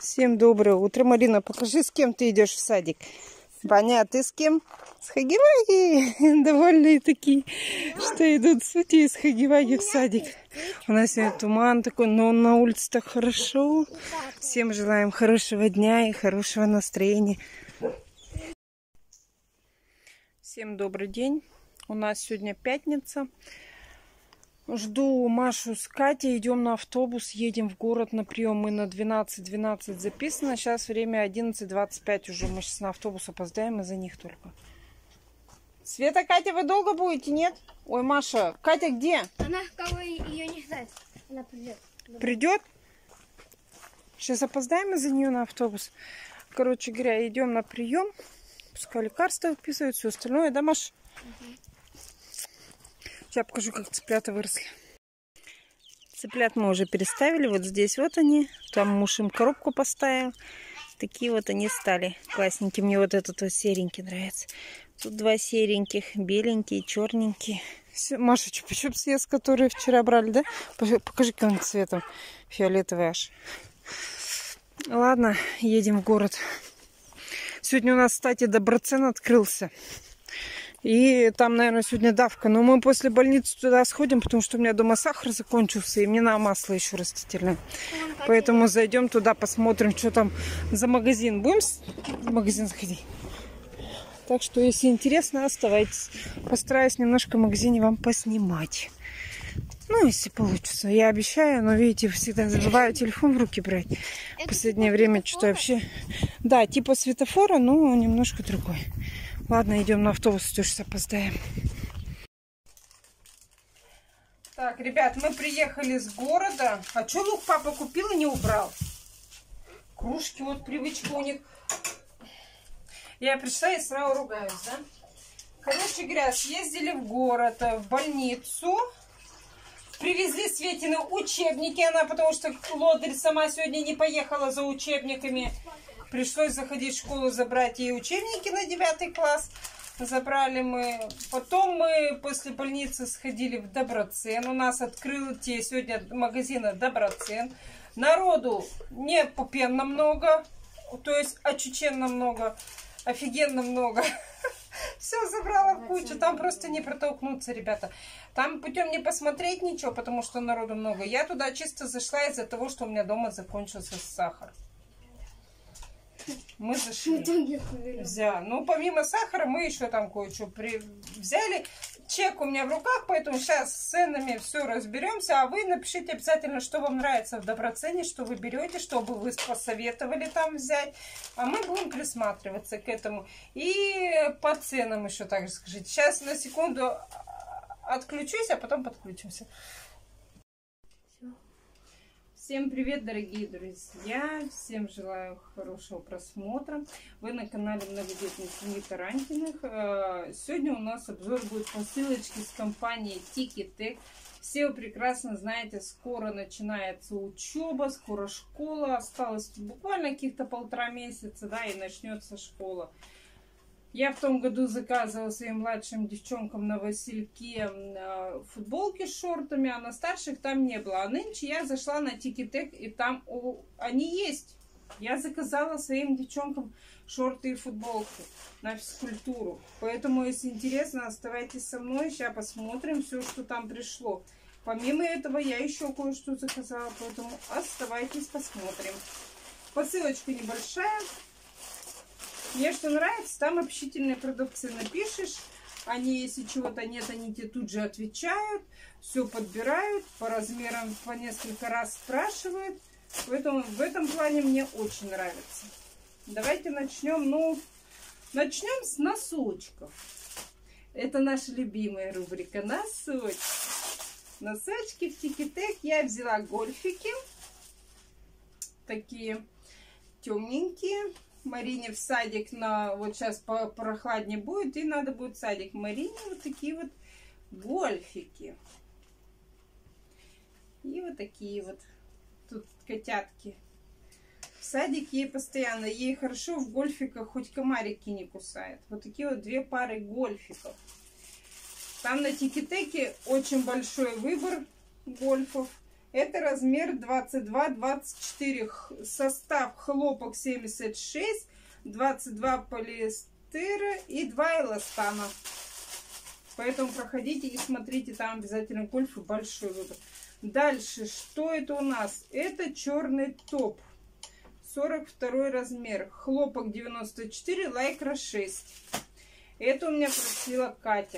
Всем доброе утро. Марина, покажи, с кем ты идешь в садик. Ваня, ты с кем? С Хаги-Ваги. Довольные такие, что идут с Ути и с Хаги-Ваги в садик. У нас сегодня туман такой, но на улице так хорошо. Всем желаем хорошего дня и хорошего настроения. Всем добрый день. У нас сегодня пятница. Жду Машу с Катей. Идем на автобус, едем в город на прием. Мы на 12:12 записано. Сейчас время 11:25 уже. Мы сейчас на автобус опоздаем из-за них только. Света, Катя, вы долго будете, нет? Ой, Маша, Катя где? Она кого ее не знает. Она придет. Придет? Сейчас опоздаем из-за нее на автобус. Короче говоря, идем на прием. Пускай лекарства выписывают, все остальное. Да, Маша? Угу. Сейчас покажу, как цыплята выросли. Цыплят мы уже переставили. Вот здесь вот они. Там муж им коробку поставил. Такие вот они стали. Классненькие. Мне вот этот вот серенький нравится. Тут два сереньких. Беленькие, черненькие. Все. Маша, чупа-чуп съест, которые вчера брали, да? Покажи, каким цветом. Фиолетовый аж. Ладно, едем в город. Сегодня у нас, кстати, Доброцен открылся. И там, наверное, сегодня давка. Но мы после больницы туда сходим, потому что у меня дома сахар закончился, и мне надо масло еще растительное. Поэтому зайдем туда, посмотрим, что там за магазин. Будем в магазин заходить? Так что, если интересно, оставайтесь. Постараюсь немножко в магазине вам поснимать. Ну, если получится. Я обещаю, но, видите, всегда забываю телефон в руки брать. В последнее время что-то вообще... Да, типа светофора, но немножко другой. Ладно, идем на автобус, все же опоздаем. Так, ребят, мы приехали с города. А что лук папа купил и не убрал? Кружки, вот привычка у них. Я пришла и сразу ругаюсь, да? Короче говоря, съездили в город, в больницу. Привезли Светины учебники. Она, потому что лодырь сама сегодня не поехала за учебниками. Пришлось заходить в школу, забрать ей учебники на 9 класс. Забрали мы. Потом мы после больницы сходили в Доброцен. У нас открыли сегодня магазина Доброцен. Народу не попенно много. То есть очученно много. Офигенно много. Все забрала в кучу. Там просто не протолкнуться, ребята. Там путем не посмотреть ничего, потому что народу много. Я туда чисто зашла из-за того, что у меня дома закончился сахар. Мы зашли. Ну, помимо сахара, мы еще там кое-что взяли. Чек у меня в руках, поэтому сейчас с ценами все разберемся. А вы напишите обязательно, что вам нравится в Доброцене, что вы берете, что бы вы посоветовали там взять. А мы будем присматриваться к этому. И по ценам еще также скажите. Сейчас на секунду отключусь, а потом подключимся. Всем привет, дорогие друзья! Всем желаю хорошего просмотра. Вы на канале многодетной семьи Таранькиных. Сегодня у нас обзор будет посылочки с компании Tiki-Tech. Все вы прекрасно знаете, скоро начинается учеба, скоро школа. Осталось буквально каких-то 1,5 месяца, да, и начнется школа. Я в том году заказывала своим младшим девчонкам на Васильке футболки с шортами, а на старших там не было. А нынче я зашла на Tiki-Tech, и там они есть. Я заказала своим девчонкам шорты и футболки на физкультуру. Поэтому, если интересно, оставайтесь со мной. Сейчас посмотрим все, что там пришло. Помимо этого, я еще кое-что заказала, поэтому оставайтесь, посмотрим. Посылочка небольшая. Мне что нравится, там общительные продавцы напишешь. Они, если чего-то нет, они тебе тут же отвечают. Все подбирают, по размерам по несколько раз спрашивают. Поэтому в этом плане мне очень нравится. Давайте начнем. Ну, начнем с носочков. Это наша любимая рубрика носочки. Носочки в Tiki-Tech. Я взяла гольфики. Такие темненькие. Марине в садик вот сейчас прохладнее будет, и надо будет в садик. Марине вот такие вот гольфики. И вот такие вот тут котятки. В садик ей постоянно, ей хорошо в гольфиках, хоть комарики не кусает. Вот такие вот 2 пары гольфиков. Там на Tiki-Tech очень большой выбор гольфов. Это размер 22-24. Состав хлопок 76, 22 полиэстера и 2 эластана. Поэтому проходите и смотрите, там обязательно гольф и большой выбор. Дальше, что это у нас? Это черный топ. 42 размер. Хлопок 94, лайкра 6. Это у меня просила Катя.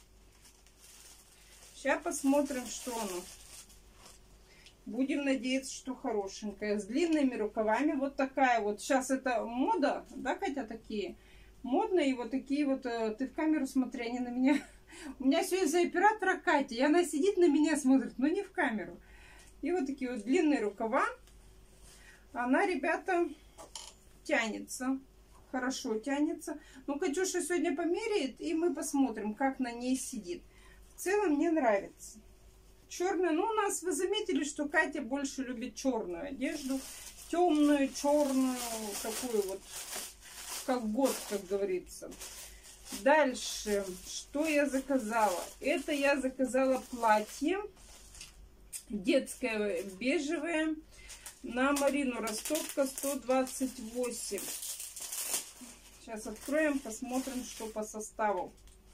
Сейчас посмотрим, что оно. Будем надеяться, что хорошенькая. С длинными рукавами. Вот такая вот. Сейчас это мода. Да, Катя, такие? Модные. Вот такие вот. Ты в камеру смотри, а не на меня. У меня все из-за оператора Катя. И она сидит на меня, смотрит, но не в камеру. И вот такие вот длинные рукава. Она, ребята, тянется. Хорошо тянется. Ну, Катюша сегодня померяет, и мы посмотрим, как на ней сидит. В целом мне нравится. Черная. Ну, у нас вы заметили, что Катя больше любит черную одежду. Темную, черную. Такую вот, как год, как говорится. Дальше, что я заказала? Это я заказала платье детское бежевое на Марину Ростовка 128. Сейчас откроем, посмотрим, что по составу.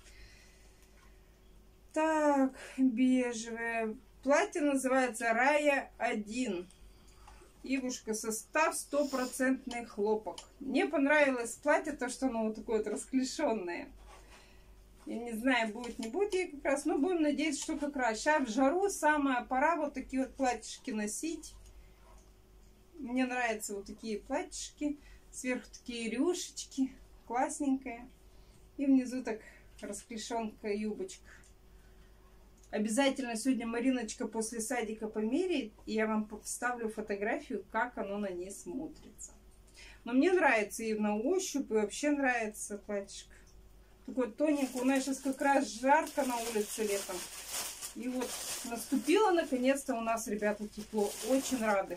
Так, бежевое. Платье называется Рая 1. Ивушка, состав 100% хлопок. Мне понравилось платье, то, что оно вот такое вот расклешенное. Я не знаю, будет, не будет ей как раз, но будем надеяться, что как раз. Сейчас в жару самая пора вот такие вот платьишки носить. Мне нравятся вот такие платьишки. Сверху такие рюшечки. Классненькая. И внизу так расклешенка юбочка. Обязательно сегодня Мариночка после садика померяет, и я вам вставлю фотографию, как оно на ней смотрится. Но мне нравится и на ощупь, и вообще нравится платьишко. Такой тоненький. У нас сейчас как раз жарко на улице летом. И вот наступило наконец-то у нас, ребята, тепло. Очень рады.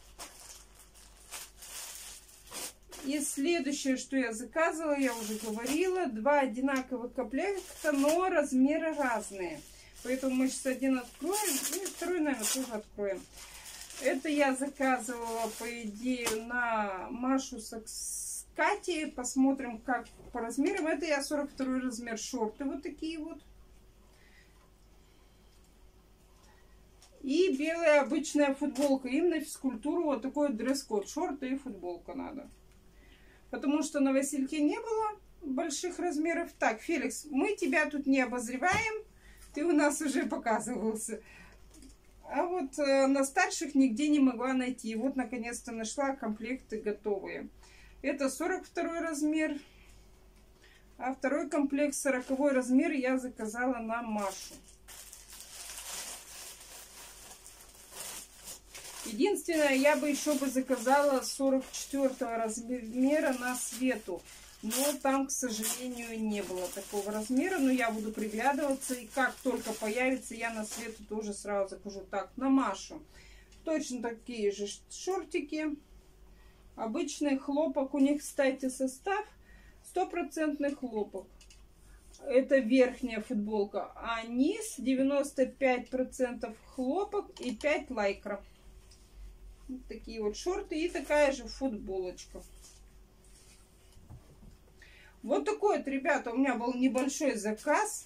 И следующее, что я заказывала, я уже говорила. 2 одинаковых комплекта, но размеры разные. Поэтому мы сейчас один откроем, и второй, наверное, тоже откроем. Это я заказывала, по идее, на Машу с Катей. Посмотрим, как по размерам. Это я 42 размер, шорты вот такие вот. И белая обычная футболка. Им на физкультуру вот такой дресс-код. Шорты и футболка надо. Потому что на Васильке не было больших размеров. Так, Феликс, мы тебя тут не обозреваем. Ты у нас уже показывался. А вот на старших нигде не могла найти. И вот наконец-то нашла, комплекты готовые. Это 42 размер. А второй комплект 40 размер я заказала на Машу. Единственное, я бы еще заказала 44 размера на Свету. Но там, к сожалению, не было такого размера. Но я буду приглядываться. И как только появится, я на Свету тоже сразу закажу. Так, на Машу. Точно такие же шортики. Обычный хлопок. У них, кстати, состав 100% хлопок. Это верхняя футболка. А низ 95% хлопок и 5 лайкра. Вот такие вот шорты. И такая же футболочка. Вот такой вот, ребята, у меня был небольшой заказ.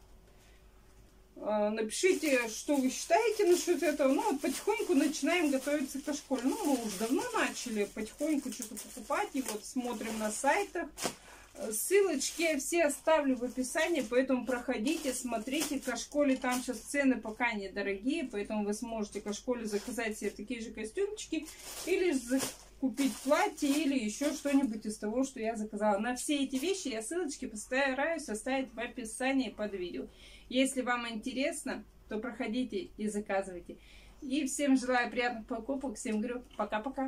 Напишите, что вы считаете насчет этого. Ну, вот потихоньку начинаем готовиться к школе. Ну, мы уже давно начали потихоньку что-то покупать. И вот смотрим на сайтах. Ссылочки я все оставлю в описании, поэтому проходите, смотрите. К школе там сейчас цены пока недорогие, поэтому вы сможете к школе заказать себе такие же костюмчики. Или купить платье или еще что-нибудь из того, что я заказала. На все эти вещи я ссылочки постараюсь оставить в описании под видео. Если вам интересно, то проходите и заказывайте. И всем желаю приятных покупок. Всем говорю пока-пока.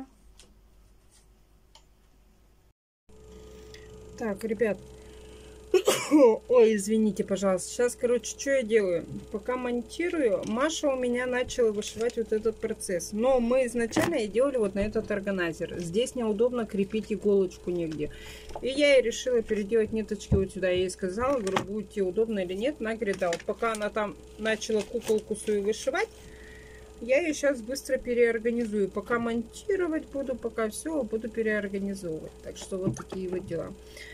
Так, ребят. Ой, извините, пожалуйста. Сейчас, короче, что я делаю? Пока монтирую, Маша у меня начала вышивать вот этот процесс. Но мы изначально делали вот на этот органайзер. Здесь неудобно крепить иголочку нигде. И я ей решила переделать ниточки вот сюда. Я ей сказала, говорю, будет тебе удобно или нет. Она говорит, да. Вот пока она там начала куколку свою вышивать, Я ее сейчас быстро переорганизую. Пока монтировать буду, пока все буду переорганизовывать. Так что вот такие вот дела.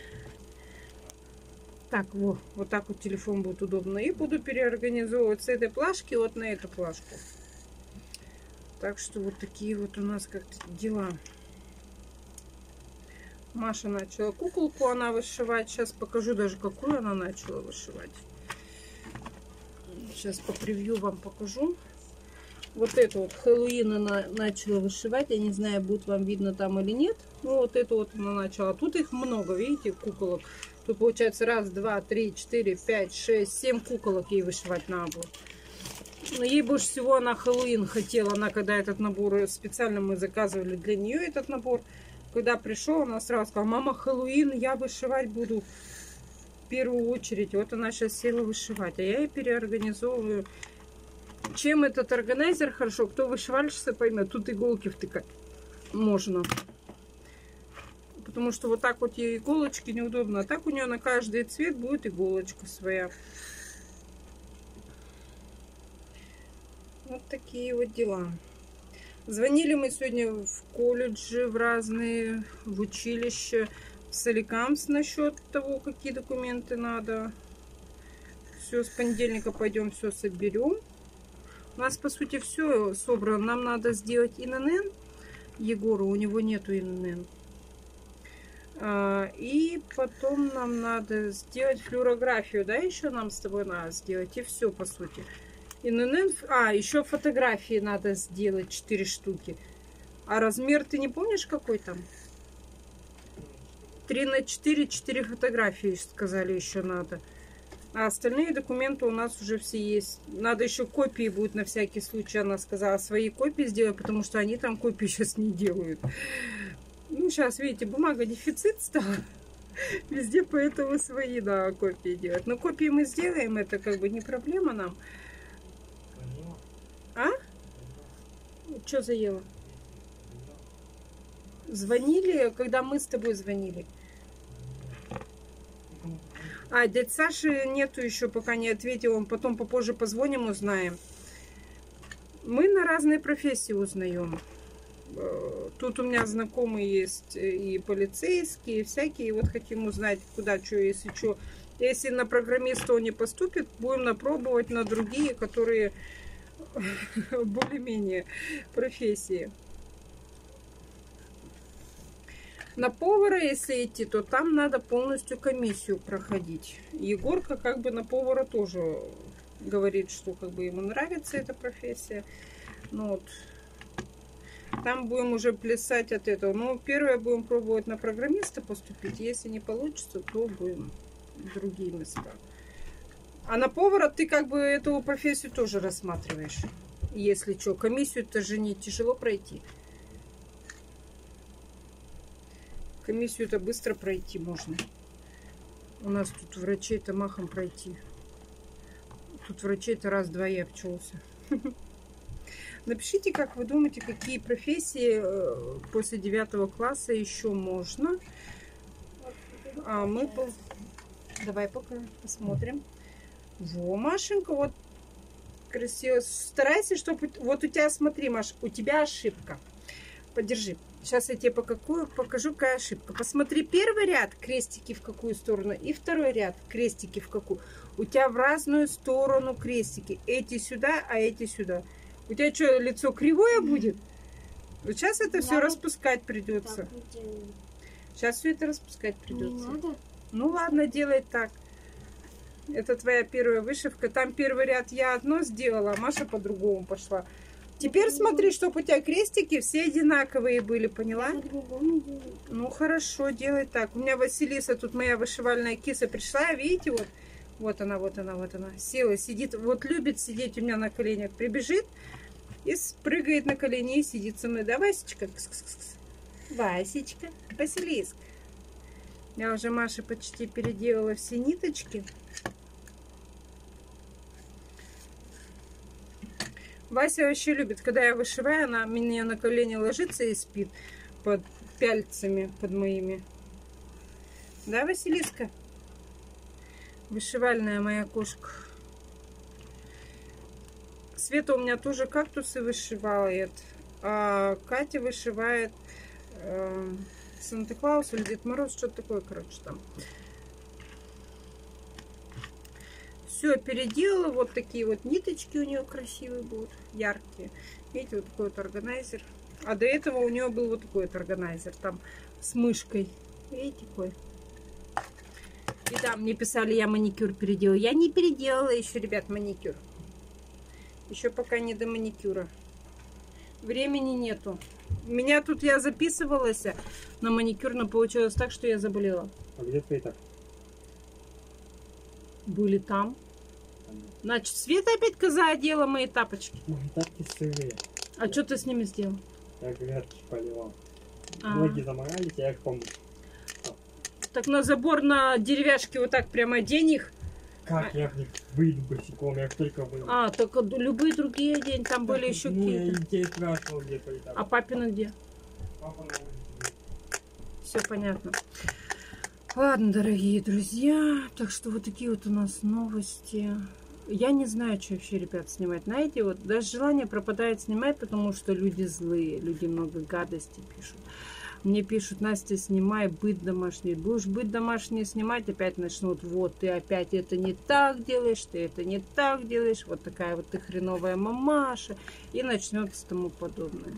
Так, вот так вот телефон будет удобно. И буду переорганизовывать с этой плашки вот на эту плашку. Так что вот такие вот у нас как-то дела. Маша начала куколку она вышивать. Сейчас покажу даже, какую она начала вышивать. Сейчас по превью вам покажу. Вот эту вот Хэллоуин она начала вышивать. Я не знаю, будет вам видно там или нет. Ну, вот эту вот она начала. Тут их много, видите, куколок. Тут получается 1, 2, 3, 4, 5, 6, 7 куколок ей вышивать надо было. Но ей больше всего она Хэллоуин хотела. Она, когда этот набор специально мы заказывали для нее этот набор. Когда пришел, она сразу сказала: мама, Хэллоуин, я вышивать буду в первую очередь. Вот она сейчас села вышивать. А я ей переорганизовываю. Чем этот органайзер хорошо? Кто вышивальщица поймет. Тут иголки втыкать можно. Потому что вот так вот ей иголочки неудобно. А так у нее на каждый цвет будет иголочка своя. Вот такие вот дела. Звонили мы сегодня в колледжи, в разные, в училище, в Соликамс насчет того, какие документы надо. Все, с понедельника пойдем, все соберем. У нас, по сути, все собрано. Нам надо сделать ИНН Егору, у него нету ИНН. И потом нам надо сделать флюорографию, да, еще нам с тобой надо сделать. И все, по сути. ИНН, еще фотографии надо сделать 4 штуки. А размер ты не помнишь, какой там? 3 на 4, 4 фотографии, сказали, еще надо. А остальные документы у нас уже все есть. Надо еще копии будет на всякий случай, она сказала, свои копии сделать, потому что они там копии сейчас не делают. Ну, сейчас, видите, бумага дефицит стала. Везде поэтому свои, да, копии делать. Но копии мы сделаем, это как бы не проблема нам. А? Что заело? Звонили, когда мы с тобой звонили. Дядь Саши нету еще, пока не ответил. Он потом попозже позвоним, узнаем. Мы на разные профессии узнаем. Тут у меня знакомые есть и полицейские, и всякие. И вот хотим узнать, куда, что, если что. Если на программиста он не поступит, будем напробовать на другие, которые более-менее профессии. На повара, если идти, то там надо полностью комиссию проходить. Егорка как бы на повара тоже говорит, что как бы ему нравится эта профессия. Ну вот. Там будем уже плясать от этого. Но первое будем пробовать на программиста поступить. Если не получится, то будем в другие места. А на повара ты как бы эту профессию тоже рассматриваешь. Если что, комиссию-то же не тяжело пройти. Комиссию-то быстро пройти можно. У нас тут врачей-то махом пройти. Тут врачей-то раз-два и обчелся. Напишите, как вы думаете, какие профессии после 9 класса еще можно. А мы... Давай пока посмотрим. Во, Машенька, вот красиво. Старайся, чтобы... Вот у тебя, смотри, Маш, у тебя ошибка. Подержи. Сейчас я тебе покажу, какая ошибка. Посмотри, первый ряд, крестики в какую сторону, и второй ряд, крестики в какую. У тебя в разную сторону крестики. Эти сюда, а эти сюда. У тебя что, лицо кривое будет? Вот сейчас это все распускать придется. Сейчас все это распускать придется. Не надо. Ну ладно, делай так. Это твоя первая вышивка. Там первый ряд я одно сделала, а Маша по-другому пошла. Теперь смотри, чтобы у тебя крестики все одинаковые были, поняла? Ну хорошо, делай так. У меня Василиса, тут моя вышивальная киса пришла, видите, вот. Вот она, вот она, вот она. Села, сидит, вот любит сидеть у меня на коленях. Прибежит и спрыгает на колени и сидит со мной. Да, Васечка? Васечка, Василиск. Я уже Маше почти переделала все ниточки. Вася вообще любит, когда я вышиваю, она меня на колени ложится и спит под пяльцами, под моими. Да, Василиска? Вышивальная моя кошка. Света у меня тоже кактусы вышивает, а Катя вышивает Санта-Клаус или Дед Мороз, что-то такое, короче, там. Все переделала, вот такие вот ниточки у нее красивые будут, яркие. Видите, вот такой вот органайзер. А до этого у нее был вот такой вот органайзер, там с мышкой. Видите, какой? И да, мне писали, я маникюр переделала. Я не переделала еще, ребят, маникюр. Еще пока не до маникюра. Времени нету. Меня тут я записывалась на маникюр, но получилось так, что я заболела. А где твои так? Были там. Значит, Света опять коза одела мои тапочки. Мои тапки сырые. А что ты с ними сделал? Я грядки поливал. А. Ноги заморались, я их помыл. Так на забор на деревяшке вот так прямо одень их. Как я в них выйду босиком, я их только вымыл. А, только любые другие день, там были еще Ну, я какие-то. детей спрашивал, где твои тапки. А папина где? Папа на улице. Все понятно. Ладно, дорогие друзья, так что вот такие вот у нас новости. Я не знаю, что вообще, ребят, снимать. Знаете, вот даже желание пропадает снимать, потому что люди злые, люди много гадостей пишут. Мне пишут: Настя, снимай быт домашний. Будешь быт домашний снимать, опять начнут: вот ты опять это не так делаешь, ты это не так делаешь, вот такая вот ты хреновая мамаша. И начнется тому подобное.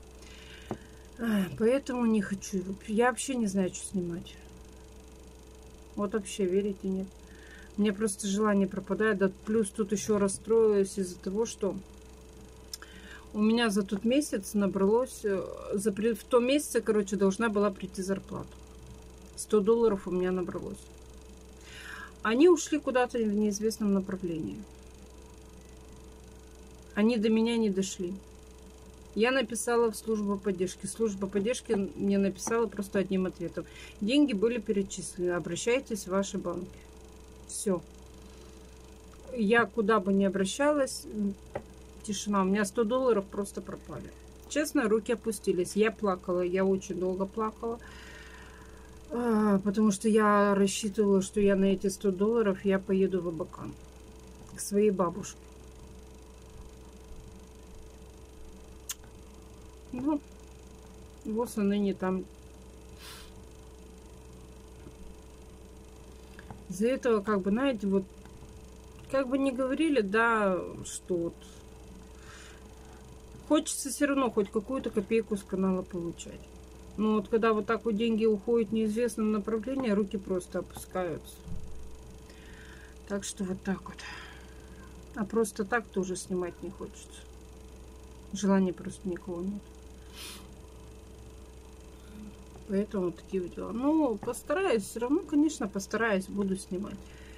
Поэтому не хочу. Я вообще не знаю, что снимать. Вот вообще, верите, нет. Мне просто желание пропадает. Да, плюс тут еще расстроилась из-за того, что у меня за тот месяц набралось... В том месяце, короче, должна была прийти зарплата. $100 у меня набралось. Они ушли куда-то в неизвестном направлении. Они до меня не дошли. Я написала в службу поддержки. Служба поддержки мне написала просто одним ответом: деньги были перечислены, обращайтесь в ваши банки. Все. Я куда бы ни обращалась, тишина. У меня $100 просто пропали. Честно, руки опустились. Я плакала, я очень долго плакала. Потому что я рассчитывала, что я на эти $100 я поеду в Абакан к своей бабушке. Ну, вот она не там. Из-за этого, как бы, знаете, вот, как бы не говорили, да, что вот хочется все равно хоть какую-то копейку с канала получать. Но вот когда вот так вот деньги уходят в неизвестном направлении, руки просто опускаются. Так что вот так вот. А просто так тоже снимать не хочется. Желания просто никого нет. Поэтому вот такие вот дела. Ну, постараюсь, все равно, конечно, постараюсь, буду снимать.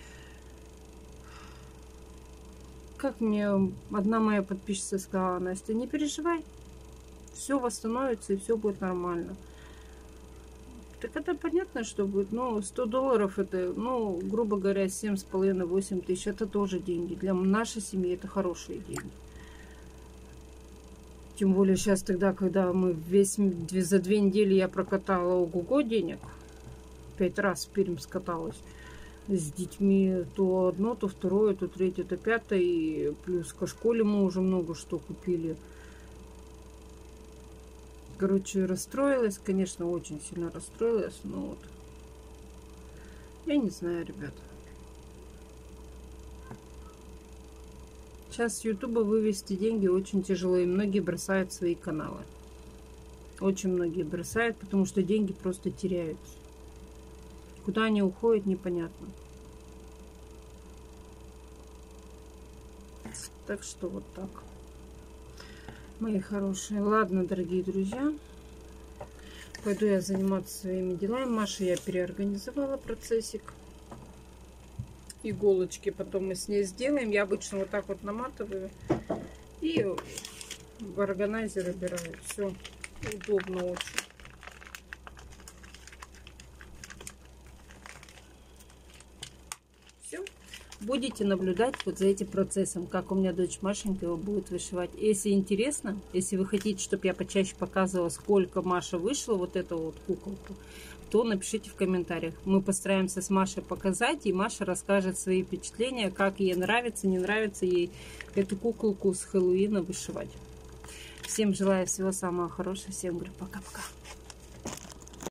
Как мне одна моя подписчица сказала: Настя, не переживай, все восстановится и все будет нормально. Так это понятно, что будет. Ну, $100 это, ну, грубо говоря, 7,5-8 тысяч. Это тоже деньги. Для нашей семьи это хорошие деньги. Тем более сейчас тогда, когда мы за 2 недели я прокатала ого-го денег. 5 раз в Пермь скаталась. С детьми то одно, то второе, то третье, то пятое. И плюс ко школе мы уже много что купили. Короче, расстроилась. Конечно, очень сильно расстроилась. Но вот. Я не знаю, ребята. Сейчас с Ютуба вывести деньги очень тяжело, и многие бросают свои каналы. Очень многие бросают, потому что деньги просто теряются. Куда они уходят, непонятно. Так что вот так, мои хорошие. Ладно, дорогие друзья. Пойду я заниматься своими делами. Маша я переорганизовала процессик. Иголочки потом мы с ней сделаем. Я обычно вот так вот наматываю и в органайзер убираю. Все удобно очень. Все. будете наблюдать вот за этим процессом, как у меня дочь Машенька его будет вышивать. Если интересно, если вы хотите, чтобы я почаще показывала, сколько Маша вышла вот эту вот куколку, то напишите в комментариях. Мы постараемся с Машей показать, и Маша расскажет свои впечатления, как ей нравится, не нравится ей эту куколку с Хэллоуина вышивать. Всем желаю всего самого хорошего, всем говорю пока-пока.